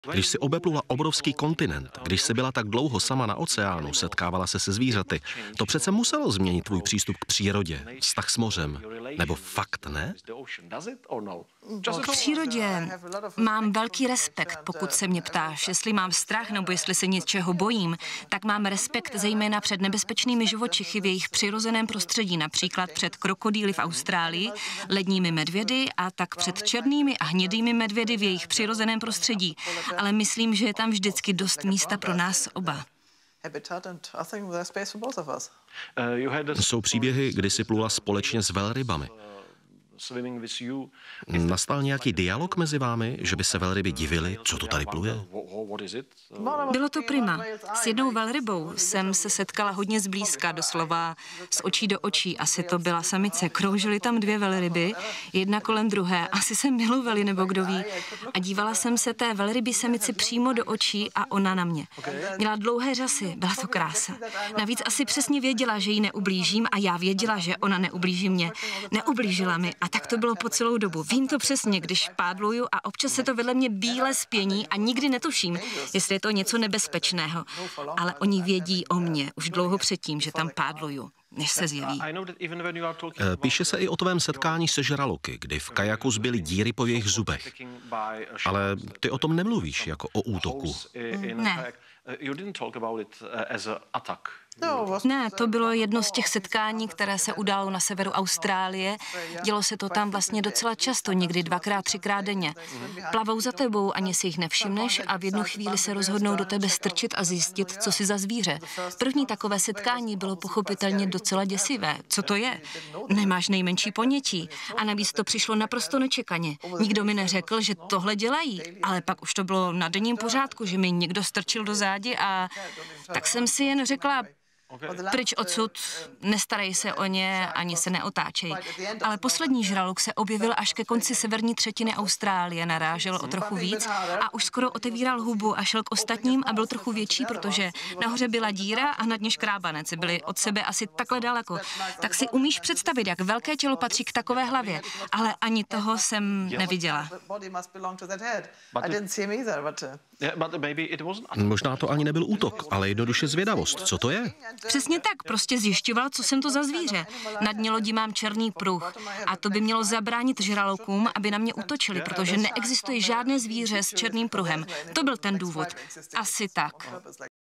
Když si obeplula obrovský kontinent, když si byla tak dlouho sama na oceánu, setkávala se se zvířaty, to přece muselo změnit tvůj přístup k přírodě, vztah s mořem. Nebo fakt ne? K přírodě mám velký respekt, pokud se mě ptáš, jestli mám strach nebo jestli se něčeho bojím, tak mám respekt zejména před nebezpečnými živočichy v jejich přirozeném prostředí, například před krokodýly v Austrálii, ledními medvědy a tak před černými a hnědými medvědy v jejich přirozeném prostředí. Ale myslím, že je tam vždycky dost místa pro nás oba. Jsou příběhy, kdy si plula společně s velrybami. Nastal nějaký dialog mezi vámi, že by se velryby divily, co to tady pluje? Bylo to prima. S jednou velrybou jsem se setkala hodně zblízka, doslova z očí do očí. Asi to byla samice. Kroužily tam dvě velryby, jedna kolem druhé. Asi se milovaly, nebo kdo ví. A dívala jsem se té velryby samici přímo do očí a ona na mě. Měla dlouhé řasy, byla to krása. Navíc asi přesně věděla, že jí neublížím a já věděla, že ona neublíží mě. Neublížila mi a tak to bylo po celou dobu. Vím to přesně, když pádluju a občas se to vedle mě bíle spění a nikdy netuším, jestli je to něco nebezpečného. Ale oni vědí o mě už dlouho předtím, že tam pádluju, než se zjeví. Píše se i o tvém setkání se žraloky, kdy v kajaku zbyly díry po jejich zubech. Ale ty o tom nemluvíš jako o útoku. Ne. Ne, to bylo jedno z těch setkání, které se událo na severu Austrálie. Dělo se to tam vlastně docela často, někdy 2x, 3x denně. Plavou za tebou, ani si jich nevšimneš a v jednu chvíli se rozhodnou do tebe strčit a zjistit, co si za zvíře. První takové setkání bylo pochopitelně docela děsivé. Co to je? Nemáš nejmenší ponětí. A navíc to přišlo naprosto nečekaně. Nikdo mi neřekl, že tohle dělají, ale pak už to bylo na denním pořádku, že mi někdo strčil do zádi a tak jsem si jen řekla, pryč odsud, nestarej se o ně, ani se neotáčej. Ale poslední žralok se objevil až ke konci severní třetiny Austrálie, narážel o trochu víc a už skoro otevíral hubu a šel k ostatním a byl trochu větší, protože nahoře byla díra a nad ní škrábanec. Byly od sebe asi takhle daleko. Tak si umíš představit, jak velké tělo patří k takové hlavě, ale ani toho jsem neviděla. Možná to ani nebyl útok, ale jednoduše zvědavost. Co to je? Přesně tak, prostě zjišťoval, co jsem to za zvíře. Na dně lodi mám černý pruh a to by mělo zabránit žralokům, aby na mě útočili, protože neexistuje žádné zvíře s černým pruhem. To byl ten důvod. Asi tak.